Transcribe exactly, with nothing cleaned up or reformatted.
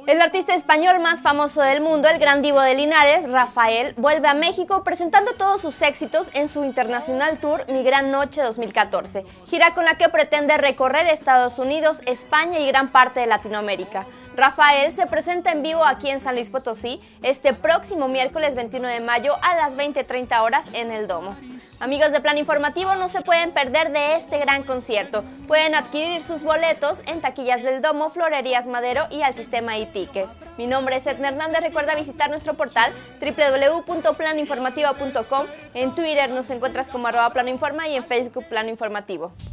El artista español más famoso del mundo, el gran divo de Linares, Rafael, vuelve a México presentando todos sus éxitos en su Internacional Tour Mi Gran Noche dos mil catorce, gira con la que pretende recorrer Estados Unidos, España y gran parte de Latinoamérica. Rafael se presenta en vivo aquí en San Luis Potosí este próximo miércoles veintiuno de mayo a las veinte treinta horas en el Domo. Amigos de Plan Informativo, no se pueden perder de este gran concierto. Pueden adquirir sus boletos en taquillas del Domo, Florerías Madero y al sistema e-ticket. Mi nombre es Edna Hernández, recuerda visitar nuestro portal doble u doble u doble u punto plano informativo punto com. En Twitter nos encuentras como arroba plano informa y en Facebook Plano Informativo.